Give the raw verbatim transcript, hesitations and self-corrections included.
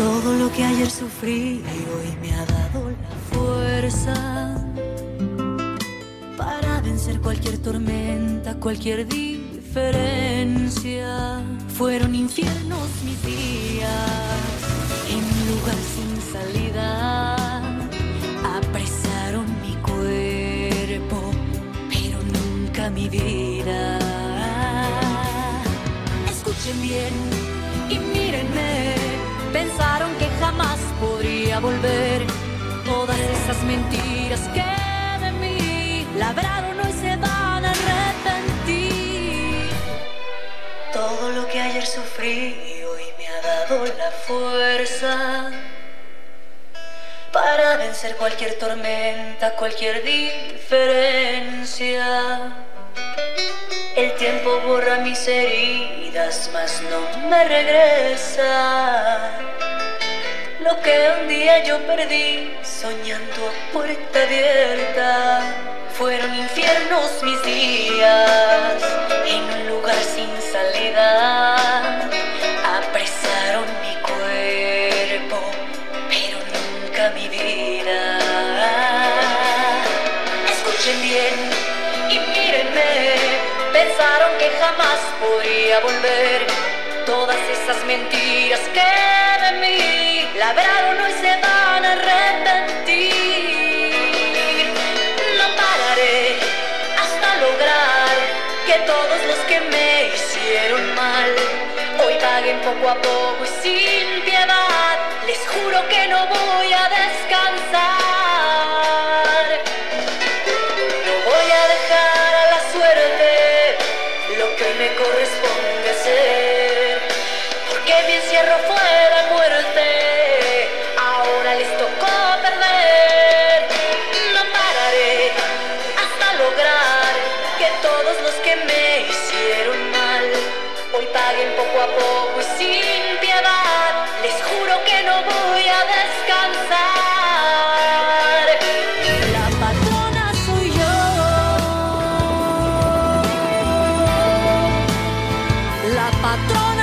Todo lo que ayer sufrí hoy me ha dado la fuerza para vencer cualquier tormenta, cualquier diferencia. Fueron infiernos mis días en un lugar sin salida. Apresaron mi cuerpo, pero nunca mi vida. Escuchen bien y mírenme. Pensaron que jamás podría volver. Todas esas mentiras que de mí labraron hoy se van a arrepentir. Todo lo que ayer sufrí hoy me ha dado la fuerza para vencer cualquier tormenta, cualquier diferencia. El tiempo borra mis heridas, mas no me regresa lo que un día yo perdí soñando a puerta abierta. Fueron infiernos mis días en un lugar sin salida. Apresaron mi cuerpo, pero nunca mi vida. Escuchen bien y mírenme. Pensaron que jamás podría volver. Todas esas mentiras que de mí labraron hoy se van a arrepentir. No pararé hasta lograr que todos los que me hicieron mal hoy paguen poco a poco y sin piedad. Les juro que no voy a descansar. No voy a dejar a la suerte lo que me corresponde hacer, porque mi encierro fue de muerte, ahora les tocó perder. No pararé hasta lograr que todos los que me hicieron mal hoy paguen poco a poco y sin piedad. Les juro que no voy a descansar. La patrona soy yo. La patrona